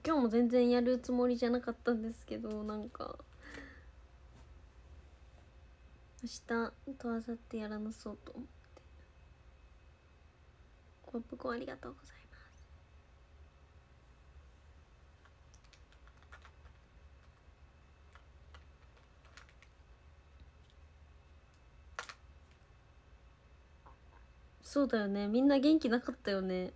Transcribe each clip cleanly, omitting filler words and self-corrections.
今日も全然やるつもりじゃなかったんですけど、なんか明日と明後日やらなそうと思って。ポップコーンありがとうございます。そうだよね、みんな元気なかったよね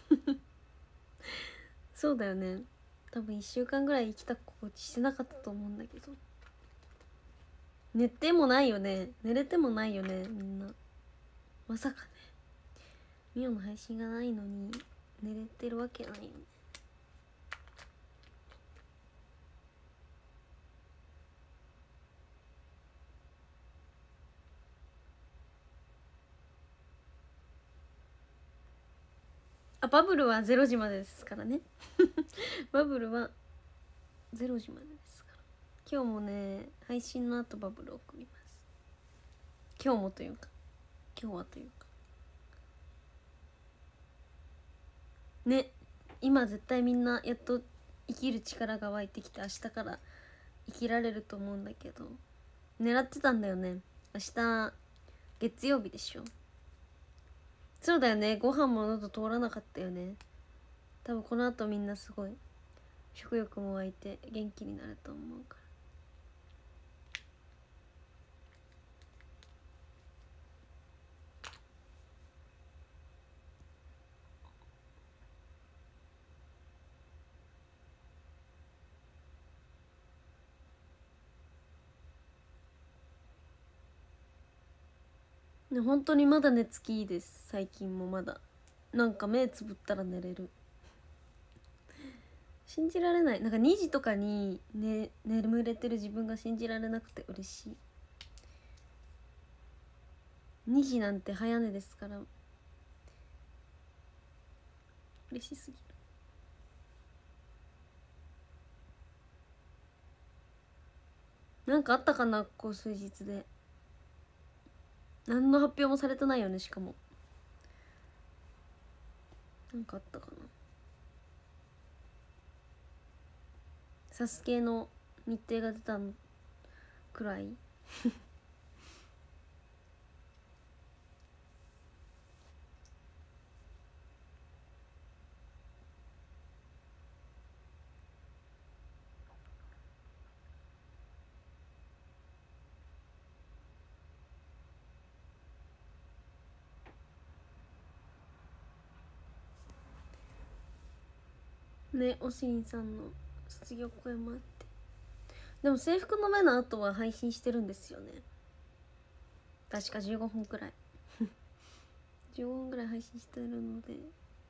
そうだよね、多分1週間ぐらい生きた心地してなかったと思うんだけど。寝てもないよね、寝れてもないよね、みんな。まさかね、ミオの配信がないのに寝れてるわけないよね。あ、バブルは0時までですからねバブルは0時までですから。今日もね、配信の後バブルを送ります。今日もというか、今日はというかね。今絶対みんなやっと生きる力が湧いてきて、明日から生きられると思うんだけど、狙ってたんだよね。明日月曜日でしょ。そうだよね、ご飯も喉通らなかったよね。多分この後みんなすごい食欲も湧いて元気になると思うから。ね、本当にまだ寝つきいいです。最近もまだなんか目つぶったら寝れる。信じられない。なんか2時とかに、ね、眠れてる自分が信じられなくて嬉しい。2時なんて早寝ですから嬉しすぎる。なんかあったかな、ここ数日で。何の発表もされてないよね。しかもなんかあったかな。サスケの日程が出たのくらいね。おしりんさんの卒業公演もあって。でも制服の目の後は配信してるんですよね。確か15分くらい15分ぐらい配信してるので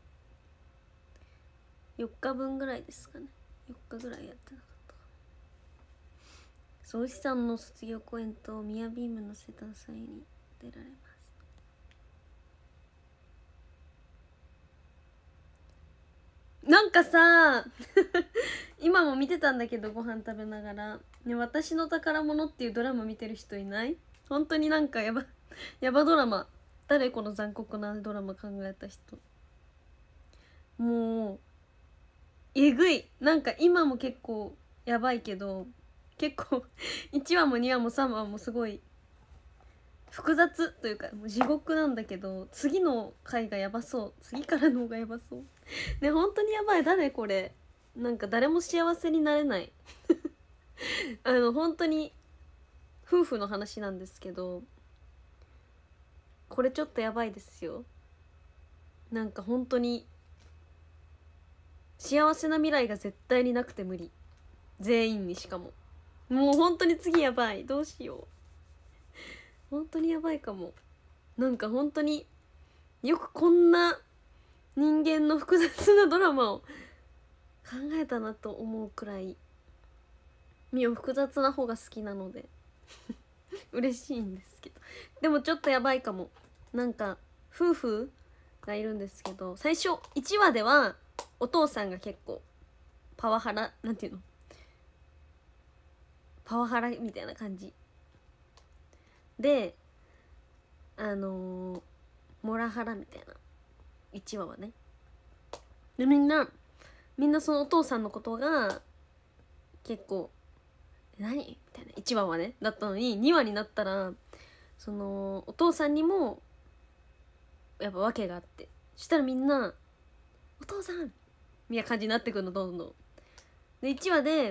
4日分ぐらいですかね。4日ぐらいやってなかったかな。そう、おしさんの卒業公演とミヤビームの生誕祭に出られます。なんかさ今も見てたんだけど、ご飯食べながらね、私の宝物っていうドラマ見てる人いない？本当になんかやばドラマ。誰この残酷なドラマ考えた人。もうえぐい。なんか今も結構やばいけど、結構1話も2話も3話もすごい複雑というか、もう地獄なんだけど、次の回がやばそう。次からの方がやばそうね。本当にやばい。誰これ。なんか誰も幸せになれない本当に夫婦の話なんですけど、これちょっとやばいですよ。なんか本当に幸せな未来が絶対になくて無理。全員に。しかももう本当に次やばい。どうしよう。本当にやばいかも。なんか本当によくこんな人間の複雑なドラマを考えたなと思うくらい、みお複雑な方が好きなので嬉しいんですけど、でもちょっとやばいかも。なんか夫婦がいるんですけど、最初1話ではお父さんが結構パワハラ、なんていうの、パワハラみたいな感じで、モラハラみたいな1話はね。でみんなみんなそのお父さんのことが結構何みたいな、1話はねだったのに2話になったらそのお父さんにもやっぱ訳があって、そしたらみんなお父さんみたいな感じになってくるの、どんどん。で1話で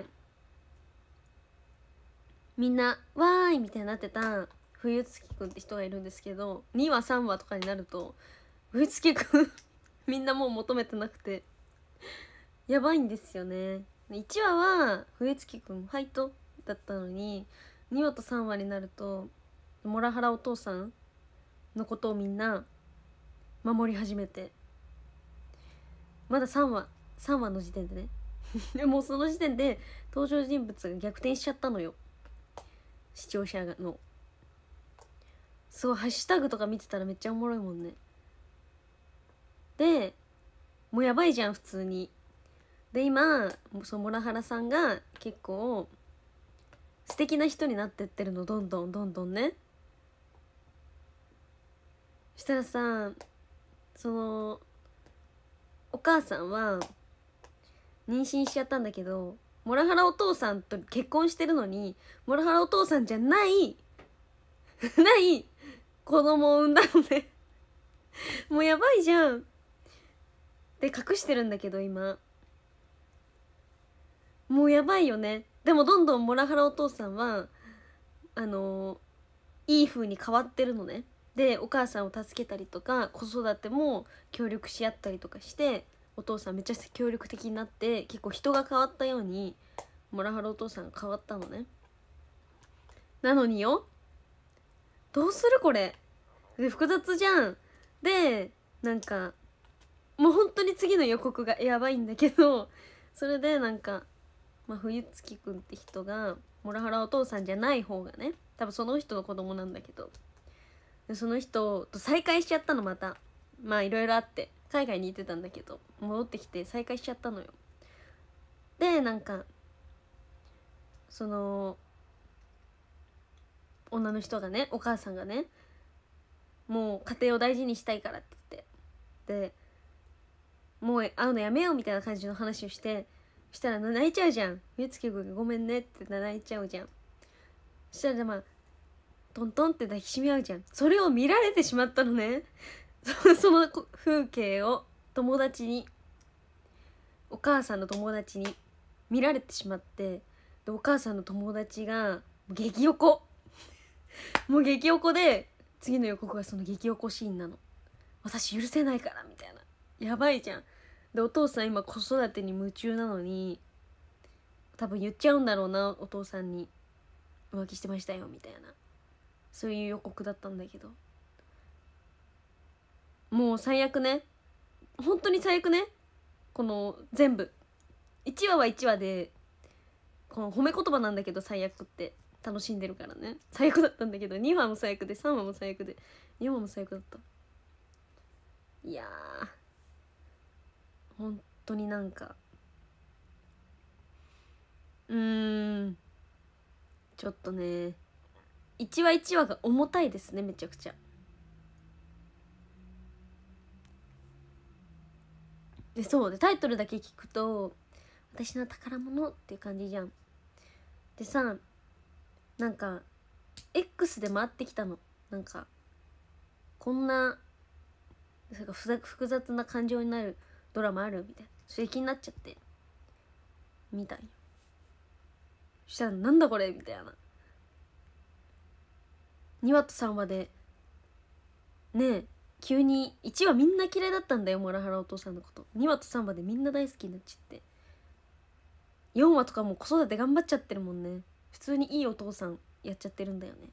みんなわーいみたいになってた冬月くんって人がいるんですけど、2話3話とかになると冬月くんみんなもう求めてなくてやばいんですよね。1話は冬月くんファイトだったのに、2話と3話になるとモラハラお父さんのことをみんな守り始めて、まだ3話の時点でねでもその時点で登場人物が逆転しちゃったのよ、視聴者の。すごいハッシュタグとか見てたらめっちゃおもろいもんね。でもうやばいじゃん普通に。で今そのモラハラさんが結構素敵な人になってってるの、どんどんね。したらさ、そのお母さんは妊娠しちゃったんだけど、モラハラお父さんと結婚してるのにモラハラお父さんじゃない子供を産んだのねもうやばいじゃん。で隠してるんだけど今もうやばいよね。でもどんどんモラハラお父さんはいい風に変わってるのね。でお母さんを助けたりとか子育ても協力し合ったりとかして、お父さんめっちゃ協力的になって、結構人が変わったようにモラハラお父さんが変わったのね。なのによ、どうするこれで複雑じゃん。でなんかもう本当に次の予告がやばいんだけど、それでなんか、冬月くんって人がモラハラお父さんじゃない方がね、多分その人の子供なんだけど、でその人と再会しちゃったの。またいろいろあって海外に行ってたんだけど戻ってきて再会しちゃったのよ。でなんかその女の人がね、お母さんがね、もう家庭を大事にしたいからって言って、でもう会うのやめようみたいな感じの話をして、そしたら泣いちゃうじゃん。冬月くんがごめんねって泣いちゃうじゃん。そしたらトントンって抱きしめ合うじゃん。それを見られてしまったのねその風景を友達に、お母さんの友達に見られてしまって、でお母さんの友達が激横もう激横で、次の予告がその激横シーンなの。私許せないからみたいな、やばいじゃん。でお父さん今子育てに夢中なのに多分言っちゃうんだろうな、お父さんに浮気してましたよみたいな、そういう予告だったんだけど、もう最悪ね、本当に最悪ね。この全部1話は1話でこの褒め言葉なんだけど、最悪って楽しんでるからね、最悪だったんだけど、2話も最悪で3話も最悪で4話も最悪だった。いやー本当になんかちょっとね、1話1話が重たいですね、めちゃくちゃ。でそうでタイトルだけ聞くと私の宝物っていう感じじゃん。でさ、なんか X で回ってきたの、なんかこんな複雑な感情になるドラマあるみたいな、それ気になっちゃって見たんよ。そしたらなんだこれみたいな、2話と3話でねえ急に1話みんな嫌いだったんだよ、モラハラお父さんのこと。2話と3話でみんな大好きになっちゃって、4話とかも子育て頑張っちゃってるもんね。普通にいいお父さんやっちゃってるんだよね。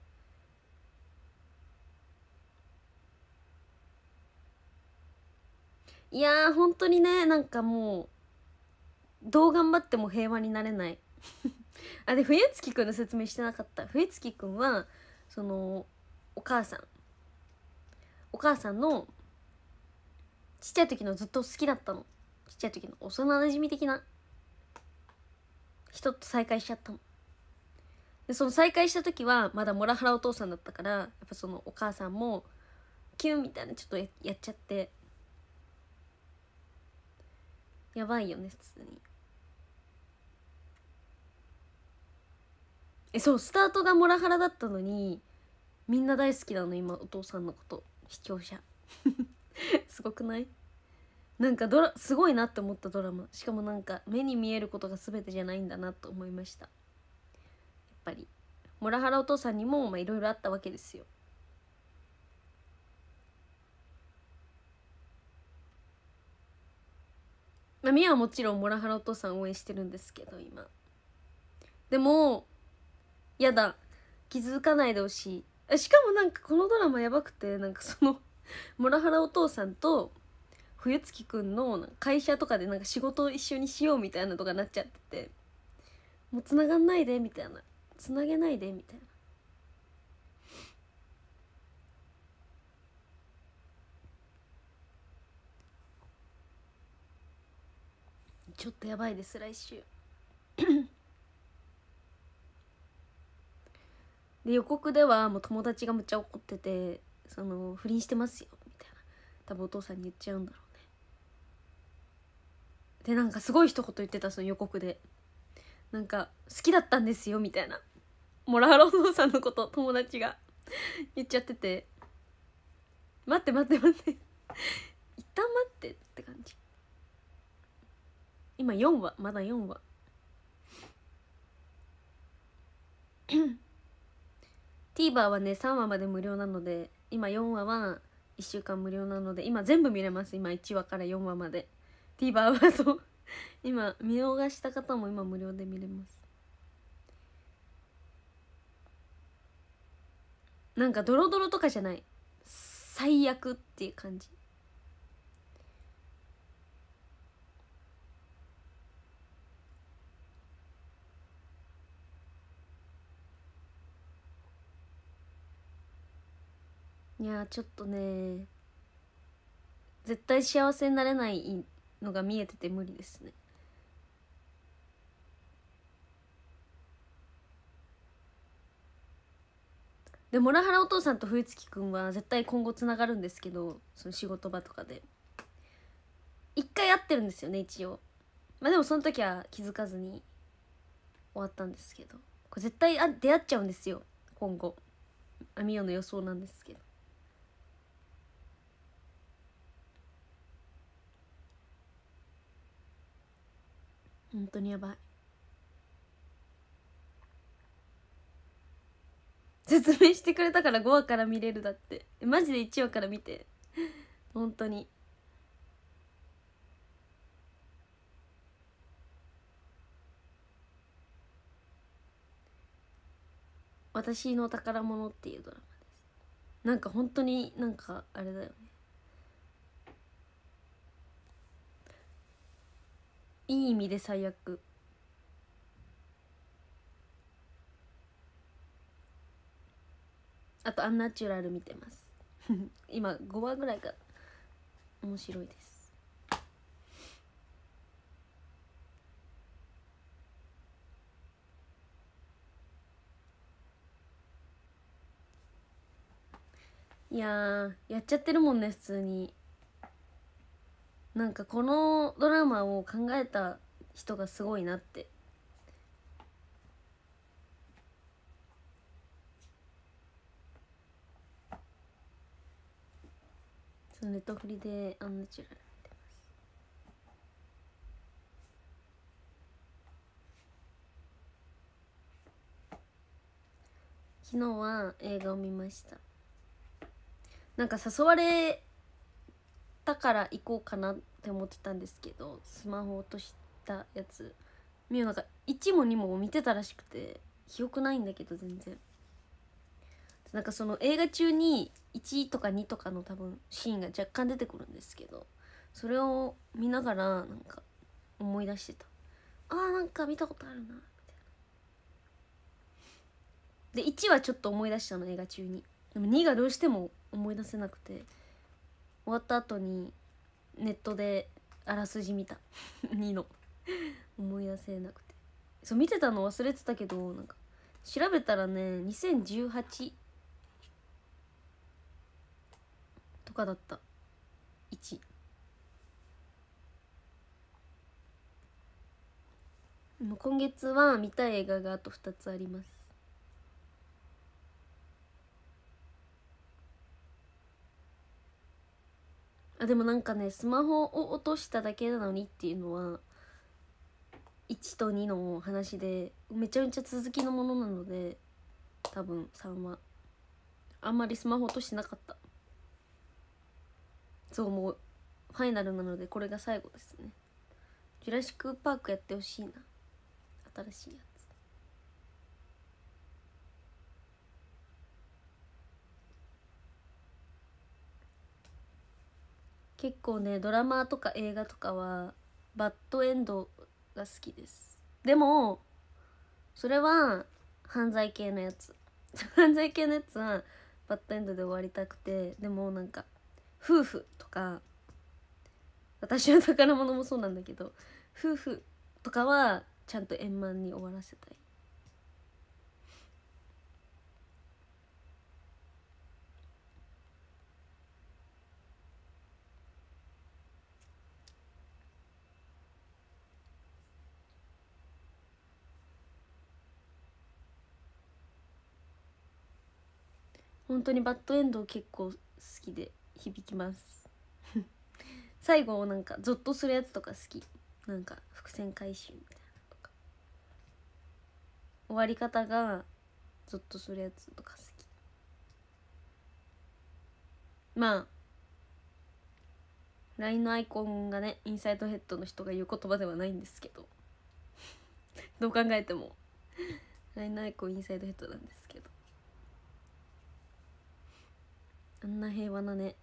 いやー本当にね、なんかもうどう頑張っても平和になれないあ、で冬月くんの説明してなかった。冬月くんはそのお母さんのちっちゃい時のずっと好きだったの、ちっちゃい時の幼馴染的な人と再会しちゃったの。でその再会した時はまだモラハラお父さんだったから、やっぱそのお母さんもキュンみたいなちょっとやっちゃって、 やばいよね普通に。そう、スタートがモラハラだったのにみんな大好きなの今、お父さんのこと、視聴者すごくない？なんかすごいなって思ったドラマ。しかもなんか目に見えることが全てじゃないんだなと思いました。やっぱりモラハラお父さんにもいろいろあったわけですよ。まあミヤはもちろんモラハラお父さん応援してるんですけど今。でもやだ、気づかないでほしい。しかもなんかこのドラマやばくて、なんかそのモラハラお父さんと冬月くんの会社とかでなんか仕事を一緒にしようみたいなとかなっちゃってて、もう繋がんないでみたいな、繋げないでみたいな。ちょっとやばいです来週で予告ではもう友達がむっちゃ怒ってて、その不倫してますよみたいな、多分お父さんに言っちゃうんだろうね。でなんかすごい一言言ってた、その予告で。なんか好きだったんですよみたいな、モラハラお父さんのこと友達が言っちゃってて、待って待って待って一旦待ってって感じ。今4話、まだ4話TVer はね3話まで無料なので、今4話は1週間無料なので、今全部見れます。今1話から4話まで TVer はそう今見逃した方も今無料で見れます。なんかドロドロとかじゃない、最悪っていう感じ。いやちょっとね、絶対幸せになれないのが見えてて無理ですね。でモラハラお父さんと冬月くんは絶対今後つながるんですけど、その仕事場とかで一回会ってるんですよね一応。まあでもその時は気づかずに終わったんですけど、これ絶対出会っちゃうんですよ今後。ミオの予想なんですけど。本当にやばい。説明してくれたから5話から見れるだって。マジで1話から見て本当に。私の宝物っていうドラマです。なんか本当になんかあれだよね、いい意味で最悪。あとアンナチュラル見てます今5話ぐらいか。面白いです。いややっちゃってるもんね普通に。なんかこのドラマを考えた人がすごいなって。そのネットフリでアンナチュラル見てます。昨日は映画を見ました。なんか誘われたから行こうかなって思ってたんですけど、スマホ落としたやつミオなんか1も2も見てたらしくて、記憶ないんだけど全然。なんかその映画中に1とか2とかの多分シーンが若干出てくるんですけど、それを見ながらなんか思い出してた。なんか見たことあるなみたいな。で1はちょっと思い出したの映画中に。でも2がどうしても思い出せなくて、終わった後にネットであらすじ見た2の思い出せなくて。そう見てたの忘れてたけど、なんか調べたらね2018とかだった1。 もう今月は見たい映画があと2つあります。あ、でもなんかね、スマホを落としただけなのにっていうのは1と2の話で、めちゃめちゃ続きのものなので、多分3はあんまりスマホ落としてなかった。そう、もうファイナルなのでこれが最後ですね。ジュラシックパークやってほしいな、新しいやつ。結構ね、ドラマとか映画とかはバッドエンドが好きです。でもそれは犯罪系のやつ犯罪系のやつはバッドエンドで終わりたくて、でもなんか夫婦とか、私は宝物もそうなんだけど、夫婦とかはちゃんと円満に終わらせたい。本当にバッドエンド結構好きで響きます最後なんかゾッとするやつとか好き。なんか伏線回収みたいなとか、終わり方がゾッとするやつとか好き。まあ LINE のアイコンがね、インサイドヘッドの人が言う言葉ではないんですけどどう考えても LINE のアイコンインサイドヘッドなんですけど、あんな平和なね。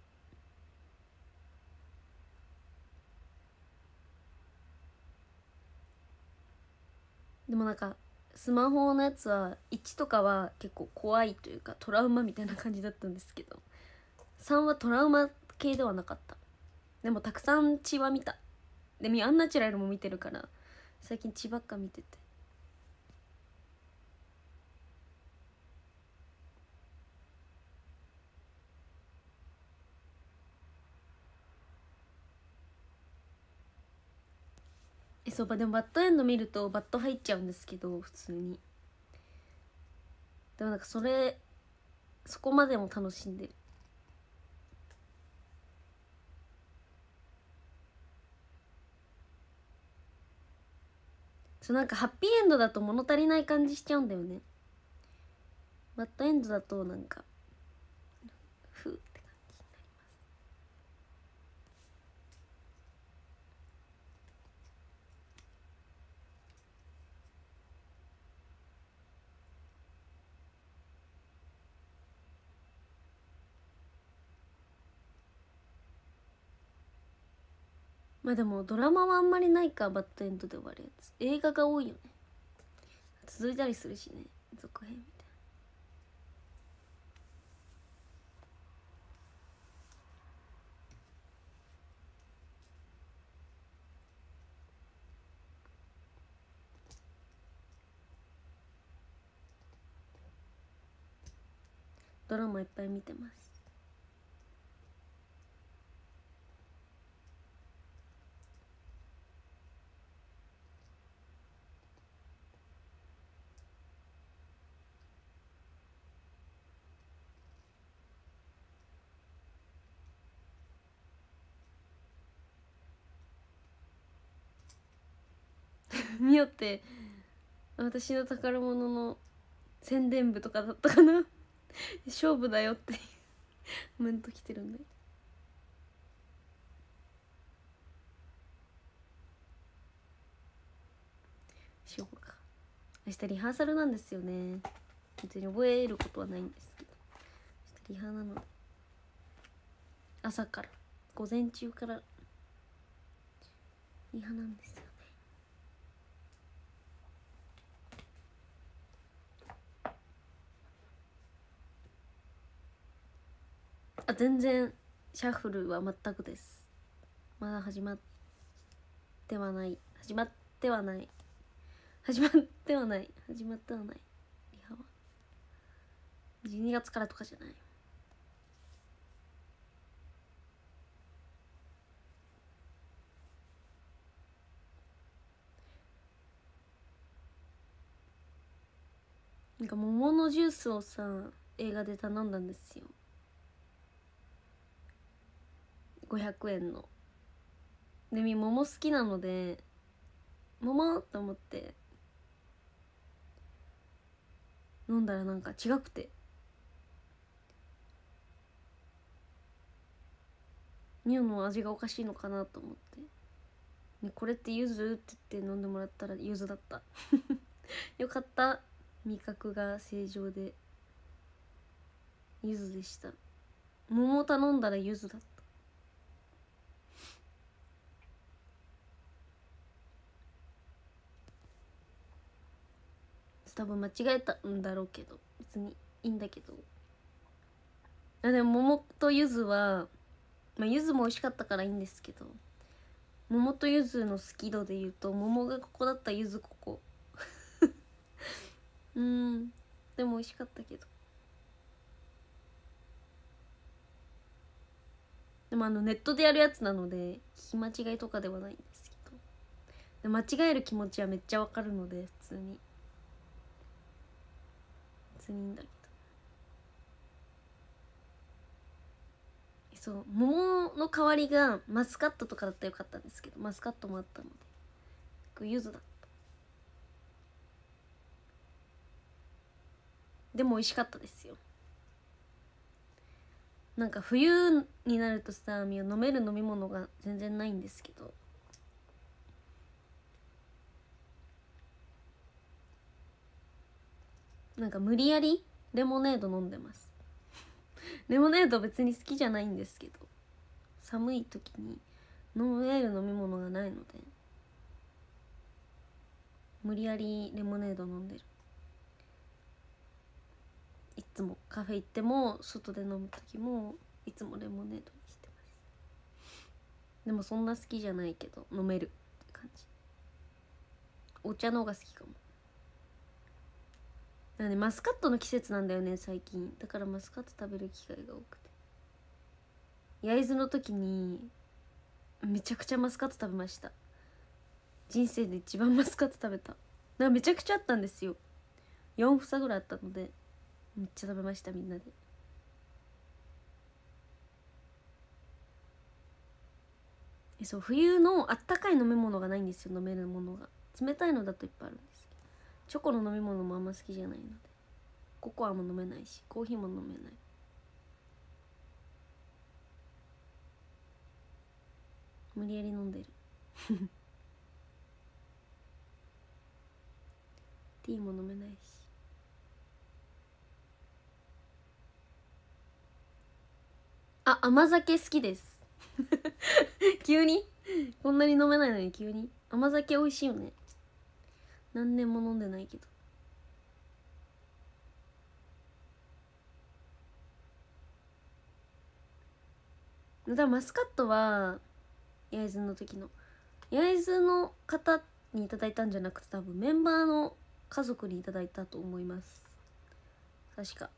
でもなんかスマホのやつは1とかは結構怖いというかトラウマみたいな感じだったんですけど、3はトラウマ系ではなかった。でもたくさん血は見た。でアンナチュラルも見てるから最近血ばっか見てて。そうでもバッドエンド見るとバッド入っちゃうんですけど、普通に。でもなんかそこまでも楽しんでる。なんかハッピーエンドだと物足りない感じしちゃうんだよね。バッドエンドだとなんかふうって感じになります。まあでもドラマはあんまりないか、バッドエンドで終わるやつ。映画が多いよね。続いたりするしね、続編みたいな。ドラマいっぱい見てます。みよって私の宝物の宣伝部とかだったかな勝負だよってコメント来てるんで。勝負か。明日リハーサルなんですよね。別に覚えることはないんですけど、明日リハなので朝から午前中からリハなんですよね。全然シャッフルは全くです。まだ始まってはない始まってはないリハは12月からとかじゃない。 なんか桃のジュースをさ映画で頼んだんですよ。500円の。で桃好きなので桃と思って飲んだらなんか違くて、ミオの味がおかしいのかなと思って、ね、これって柚子って言って飲んでもらったら柚子だったよかった、味覚が正常で柚子でした。桃頼んだら柚子だった。多分間違えたんだろうけど別にいいんだけど、でも桃と柚子は、まあ柚子も美味しかったからいいんですけど、桃と柚子の好き度で言うと桃がここだったら柚子ここでも美味しかったけど、でもネットでやるやつなので聞き間違いとかではないんですけど、で間違える気持ちはめっちゃわかるので普通にいいんだけど、そう桃の代わりがマスカットとかだったらよかったんですけど、マスカットもあったので柚子だった。でも美味しかったですよ。なんか冬になるとさ、飲める飲み物が全然ないんですけど、なんか無理やりレモネード飲んでますレモネード別に好きじゃないんですけど、寒い時に飲める飲み物がないので無理やりレモネード飲んでる。いつもカフェ行っても外で飲む時もいつもレモネードにしてます。でもそんな好きじゃないけど飲めるって感じ。お茶の方が好きかも。だからね、マスカットの季節なんだよね最近。だからマスカット食べる機会が多くて、焼津の時にめちゃくちゃマスカット食べました。人生で一番マスカット食べた。だからめちゃくちゃあったんですよ。4房ぐらいあったのでめっちゃ食べました、みんなで。そう冬のあったかい飲み物がないんですよ。飲めるものが冷たいのだといっぱいあるんですけど、チョコの飲み物もあんま好きじゃないので、ココアも飲めないしコーヒーも飲めない。無理やり飲んでるティーも飲めないし。甘酒好きです急にこんなに飲めないのに急に。甘酒美味しいよね。何年も飲んでないけど。だからマスカットは焼津の時の焼津の方にいただいたんじゃなくて、多分メンバーの家族にいただいたと思います、確か。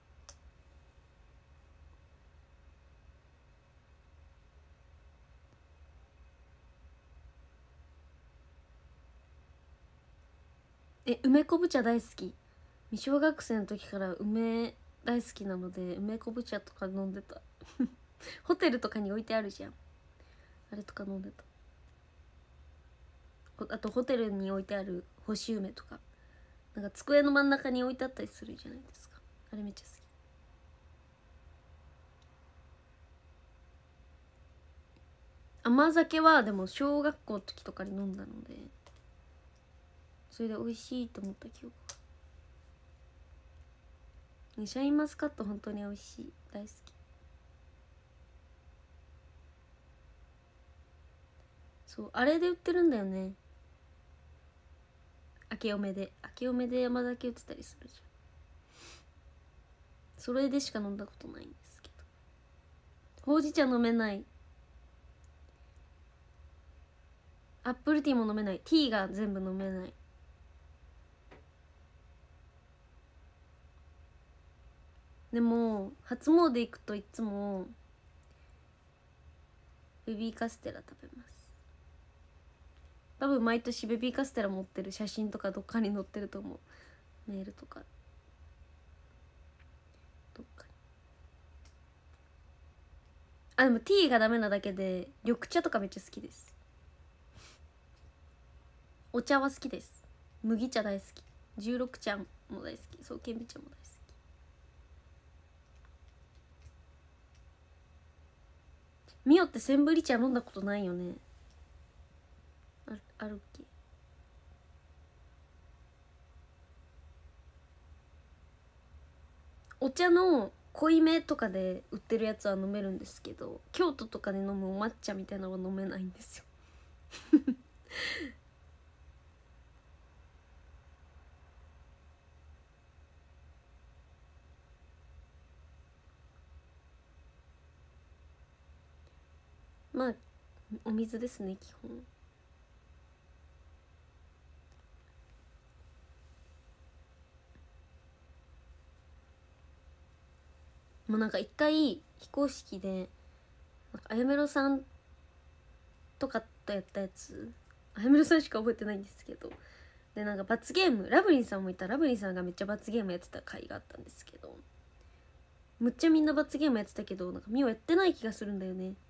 梅昆布茶大好き。小学生の時から梅大好きなので梅昆布茶とか飲んでたホテルとかに置いてあるじゃん、あれとか飲んでた。あとホテルに置いてある干し梅とか、なんか机の真ん中に置いてあったりするじゃないですか、あれめっちゃ好き。甘酒はでも小学校の時とかに飲んだので、それで美味しいと思った記憶が。シャインマスカット本当に美味しい、大好き。そうあれで売ってるんだよね、明けおめで山酒売ってたりするじゃん。それでしか飲んだことないんですけど。ほうじ茶飲めない。アップルティーも飲めない。ティーが全部飲めない。でも初詣行くといつもベビーカステラ食べます。多分毎年ベビーカステラ持ってる写真とかどっかに載ってると思う、メールとか。 あ、でもティーがダメなだけで緑茶とかめっちゃ好きです。お茶は好きです。麦茶大好き、16茶も大好き、そう顕微茶も大好き。ミオってセンブリ茶飲んだことないよね。あるっけ。お茶の濃いめとかで売ってるやつは飲めるんですけど、京都とかで飲むお抹茶みたいなのは飲めないんですよまあお水ですね基本。もうなんか一回非公式でなんかあやめろさんとかとやったやつ、あやめろさんしか覚えてないんですけど、でなんか罰ゲーム、ラブリンさんもいた、ラブリンさんがめっちゃ罰ゲームやってた回があったんですけど、むっちゃみんな罰ゲームやってたけどなんかミオやってない気がするんだよね。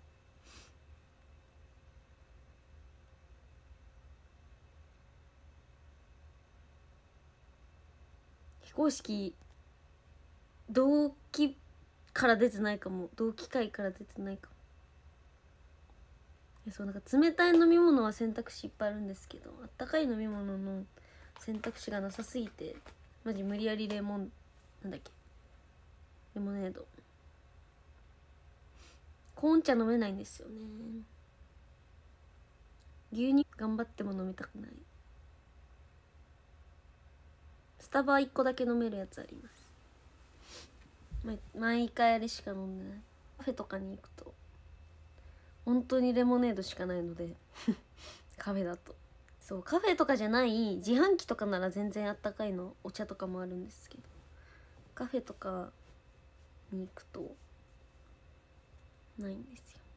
非公式同期から出てないかも、同期会から出てないかも。そうなんか冷たい飲み物は選択肢いっぱいあるんですけど、あったかい飲み物の選択肢がなさすぎてマジ無理やりなんだっけ、レモネード、コーン茶飲めないんですよね。牛乳頑張っても飲みたくない。スタバ1個だけ飲めるやつあります。毎回あれしか飲んでない。カフェとかに行くと本当にレモネードしかないのでカフェだと。そうカフェとかじゃない自販機とかなら全然あったかいのお茶とかもあるんですけど、カフェとかに行くとないんですよ。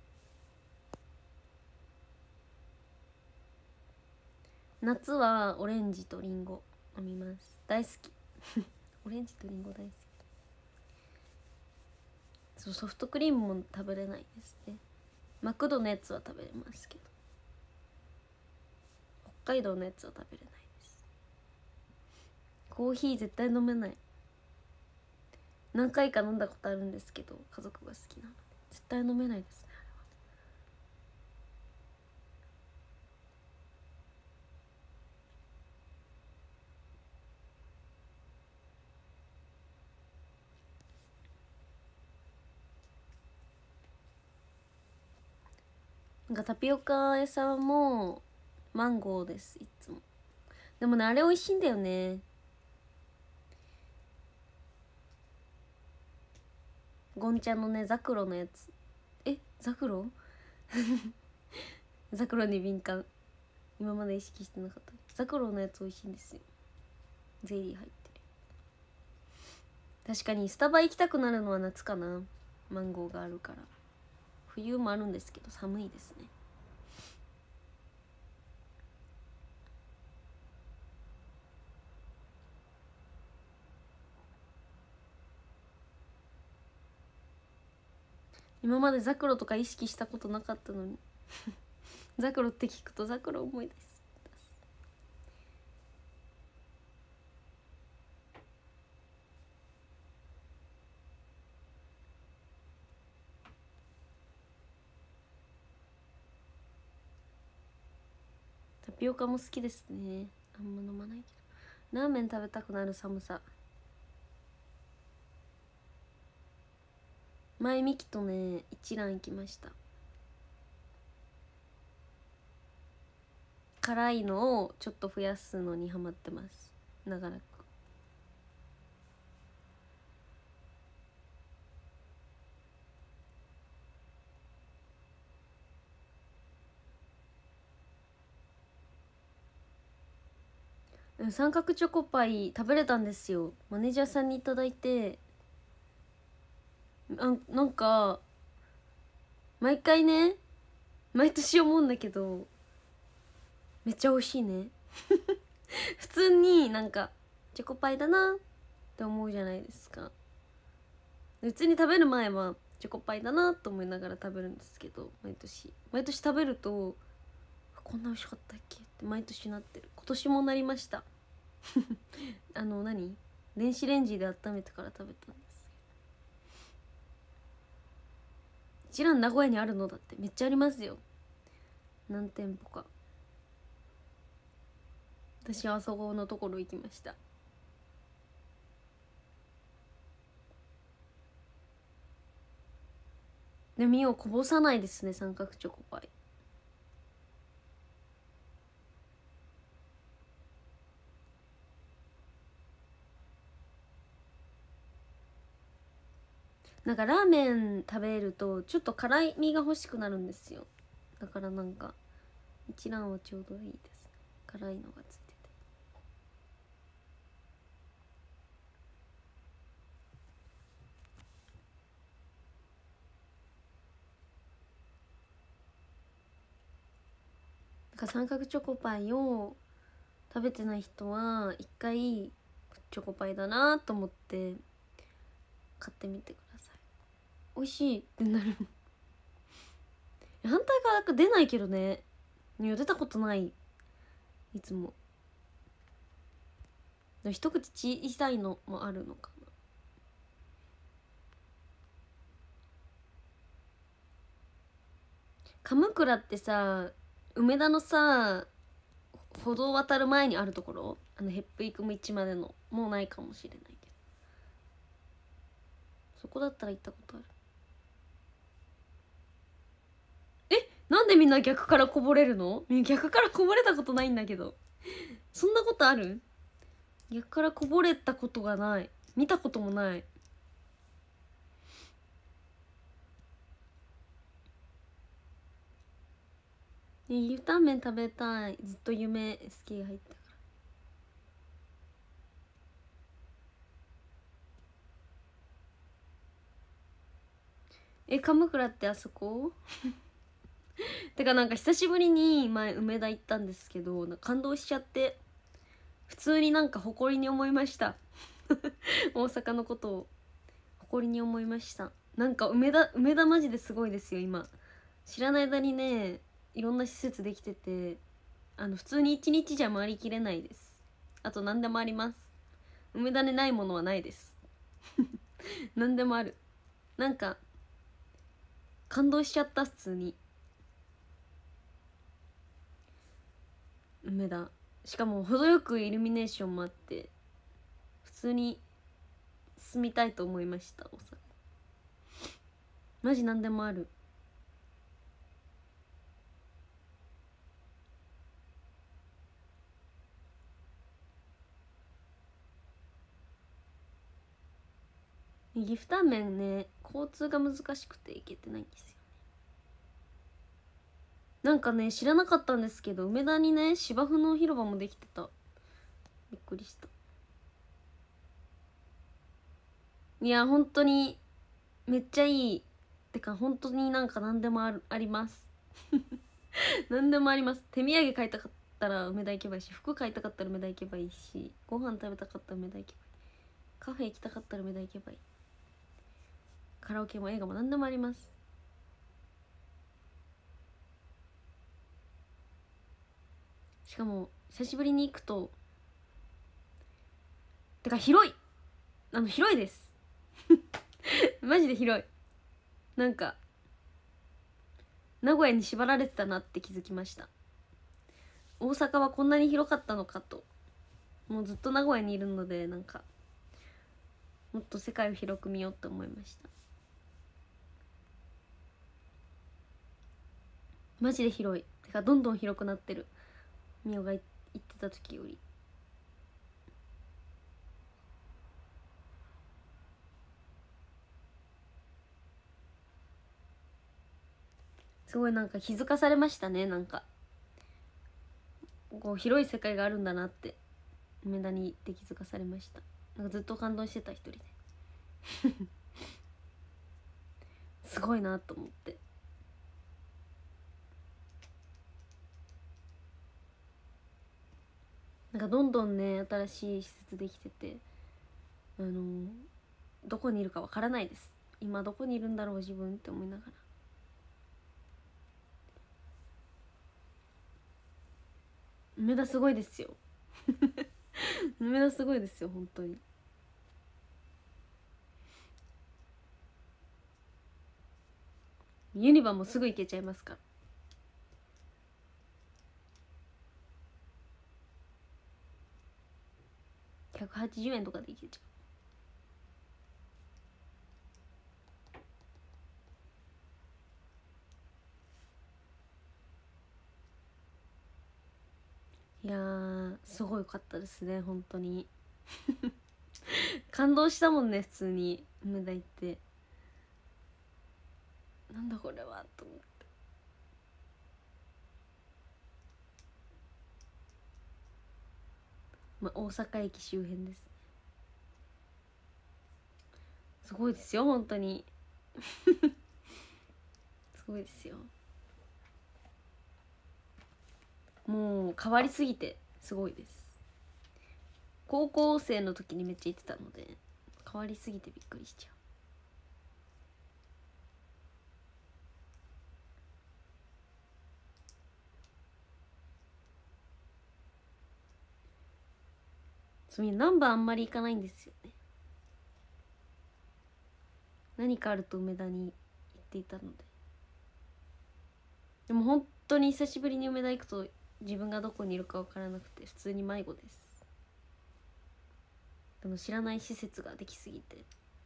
夏はオレンジとリンゴ飲みます。大好きオレンジとリンゴ大好き。そうソフトクリームも食べれないですね。マクドのやつは食べれますけど北海道のやつは食べれないです。コーヒー絶対飲めない。何回か飲んだことあるんですけど家族が好きなので絶対飲めないですね。なんかタピオカ屋さんもマンゴーですいつも。でもねあれ美味しいんだよね。ゴンチャのねザクロのやつ。ザクロザクロに敏感。今まで意識してなかった。ザクロのやつ美味しいんですよ。ゼリー入ってる。確かにスタバ行きたくなるのは夏かな、マンゴーがあるから。冬もあるんですけど寒いですね。今までザクロとか意識したことなかったのにザクロって聞くとザクロ思い出す。タピオカも好きですね。あんま飲まないけどラーメン食べたくなる寒さ。前ミキとね一蘭行きました。辛いのをちょっと増やすのにハマってます。長らく。三角チョコパイ食べれたんですよ。マネージャーさんにいただいて、なんか毎回ね毎年思うんだけどめっちゃ美味しいね普通になんかチョコパイだなって思うじゃないですか。普通に食べる前はチョコパイだなと思いながら食べるんですけど、毎年食べるとこんな美味しかったっけって毎年なってる。今年もなりました何電子レンジで温めてから食べたんです。一蘭名古屋にあるのだってめっちゃありますよ、何店舗か。私はあそこのところ行きました。で身をこぼさないですね、三角チョコパイ。なんかラーメン食べるとちょっと辛い身が欲しくなるんですよ。だからなんか一蘭はちょうどいいですね、辛いのがついてて。だから三角チョコパイを食べてない人は一回チョコパイだなと思って買ってみてください。美味しいってなる反対側出ないけどね。いや出たことない、いつも。一口小さいのもあるのかな。鎌倉ってさ、梅田のさ歩道渡る前にあるところ、へっぷいく道までの、もうないかもしれないけど、そこだったら行ったことある。なんでみんな逆からこぼれるの？逆からこぼれたことないんだけど。そんなことある？逆からこぼれたことがない、見たこともない。湯たんめん食べたい、ずっと夢 SK 入ったから。鎌倉ってあそこてかなんか久しぶりに前梅田行ったんですけど、感動しちゃって、普通になんか誇りに思いました大阪のことを誇りに思いました。なんか梅田マジですごいですよ今。知らない間にね、いろんな施設できてて、普通に1日じゃ回りきれないです。あと何でもあります。梅田にないものはないです何でもある。なんか感動しちゃった、普通に。梅田しかも程よくイルミネーションもあって、普通に住みたいと思いました。大阪マジ何でもある。岐阜タンメンね、交通が難しくて行けてないんですよね。なんかね知らなかったんですけど、梅田にね芝生の広場もできてた。びっくりした。いや本当にめっちゃいい。てか本当になんか何でもあります何でもあります。手土産買いたかったら梅田行けばいいし、服買いたかったら梅田行けばいいし、ご飯食べたかったら梅田行けばいい、カフェ行きたかったら梅田行けばいい、カラオケも映画も何でもあります。しかも久しぶりに行くと、てか広い、広いですマジで広い。なんか名古屋に縛られてたなって気づきました。大阪はこんなに広かったのかと。もうずっと名古屋にいるので、なんかもっと世界を広く見ようって思いました。マジで広い。てかどんどん広くなってる、みおが言ってた時より。すごいなんか気づかされましたね。なんかこう広い世界があるんだなって梅田に行って気づかされました。なんかずっと感動してた、一人ですごいなと思って。なんかどんどんね新しい施設できてて、どこにいるかわからないです。 今どこにいるんだろう自分って思いながら。梅田すごいですよ梅田すごいですよ本当に。ユニバもすぐ行けちゃいますから。180円とかで行けちゃう。いやーすごい良かったですね本当に感動したもんね普通に梅田行って。なんだこれはと思って。まあ、大阪駅周辺ですね。すごいですよ本当にすごいですよ。もう変わりすぎてすごいです。高校生の時にめっちゃ行ってたので変わりすぎてびっくりしちゃう。ナンバーあんまり行かないんですよね。何かあると梅田に行っていたので。でも本当に久しぶりに梅田行くと自分がどこにいるか分からなくて普通に迷子です。でも知らない施設ができすぎて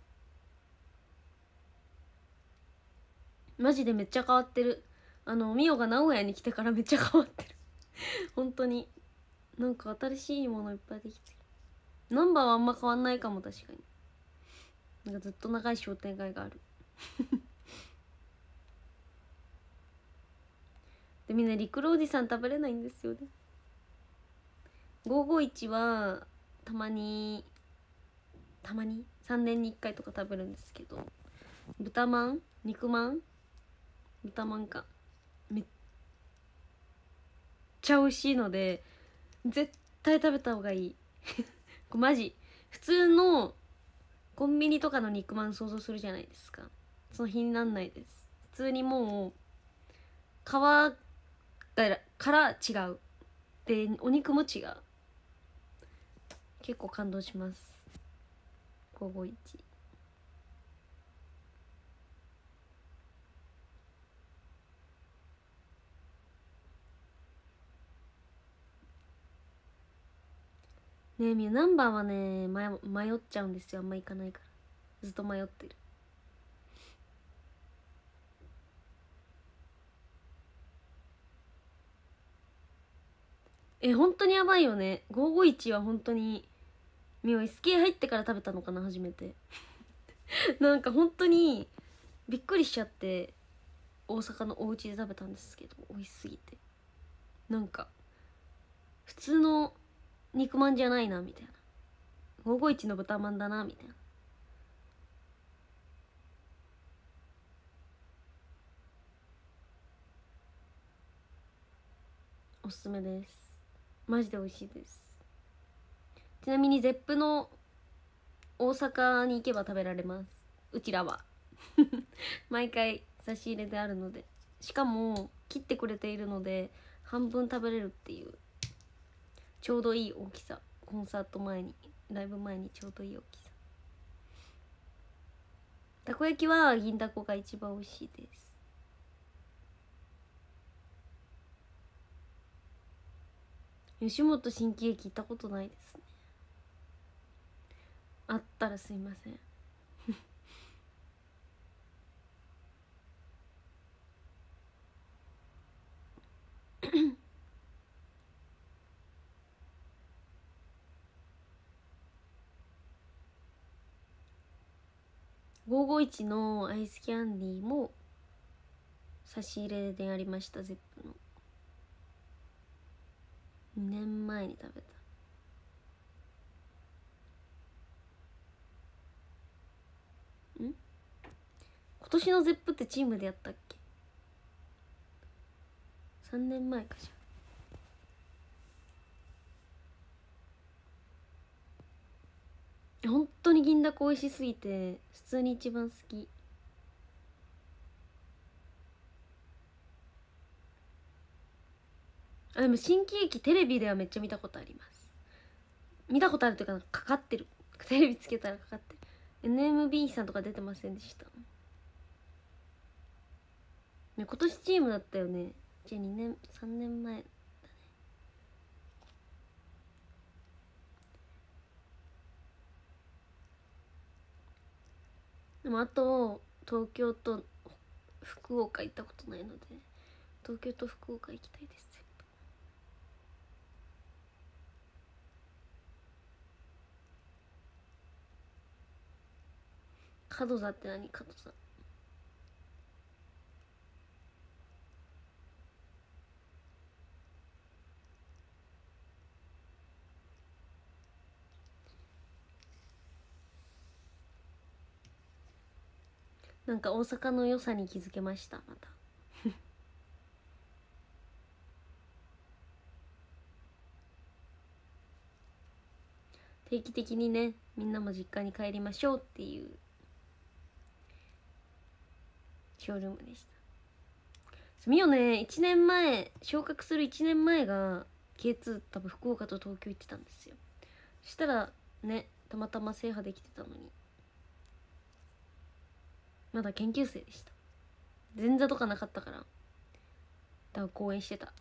マジでめっちゃ変わってる。ミオが名古屋に来てからめっちゃ変わってる本当になんか新しいものいっぱいできてる。ナンバーはあんま変わんないかも。確かになんかずっと長い商店街があるでみんな陸路おじさん食べれないんですよね。551はたまに3年に1回とか食べるんですけど、豚まん肉まん豚まんかめっちゃ美味しいので絶対食べた方がいいマジ普通のコンビニとかの肉まん想像するじゃないですか。その日になんないです。普通にもう皮から違うでお肉も違う。結構感動します。551ねえみゆナンバーはね迷っちゃうんですよ。あんま行かないからずっと迷ってる。本当にやばいよね。551は本当にみゆ SK 入ってから食べたのかな初めてなんか本当にびっくりしちゃって、大阪のお家で食べたんですけど美味しすぎてなんか普通の肉まんじゃないなみたいな、551の豚まんだなみたいな。おすすめです。マジで美味しいです。ちなみにゼップの大阪に行けば食べられます。うちらは毎回差し入れであるので、しかも切ってくれているので半分食べれるっていうちょうどいい大きさ。コンサート前にライブ前にちょうどいい大きさ。たこ焼きは銀だこが一番美味しいです。吉本新喜劇行ったことないですね。あったらすいません551のアイスキャンディーも差し入れでありました。ゼップの2年前に食べた。今年のゼップってチームでやったっけ。3年前か。じゃ本当に銀だこ美味しすぎて普通に一番好き。 あ、でも新喜劇テレビではめっちゃ見たことあります。見たことあるというか、かかってる、テレビつけたらかかってる。 NMB さんとか出てませんでしたね。今年チームだったよね。じゃあ2年3年前だね。でもあと東京と福岡行ったことないので、東京と福岡行きたいです。角座って何？角座なんか大阪の良さに気づけました。また定期的にね、みんなも実家に帰りましょうっていうショールームでした。みよね、1年前昇格する1年前が K2 多分福岡と東京行ってたんですよ。そしたらね、たまたま制覇できてたのに、まだ研究生でした。前座とかなかったから多分講演してた。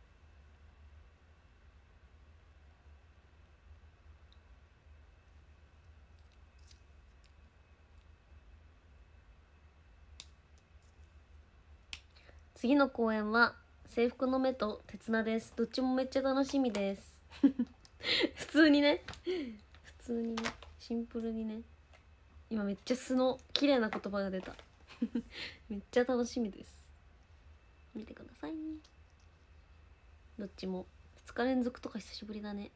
次の公演は制服の目と鉄菜です。どっちもめっちゃ楽しみです普通にね、普通にね、シンプルにね。今めっちゃ素の綺麗な言葉が出ためっちゃ楽しみです。見てくださいね。どっちも2日連続とか久しぶりだね。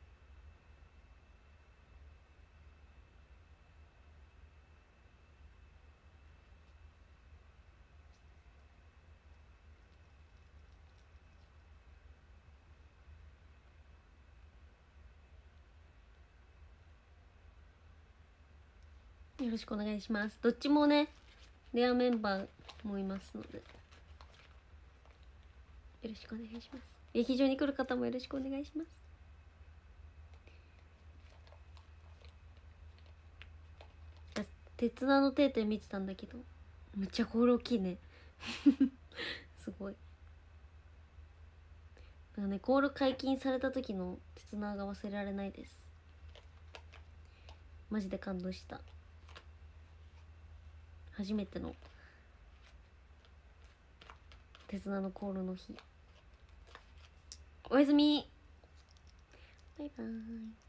よろしくお願いします。どっちもね、レアメンバーもいますのでよろしくお願いします。劇場に来る方もよろしくお願いします。鉄菜の定点見てたんだけど、めっちゃ心大きいねすごい。なんかね、コール解禁された時の鉄菜が忘れられないです。マジで感動した。初めての鉄菜のコールの日。おやすみ。バイバーイ。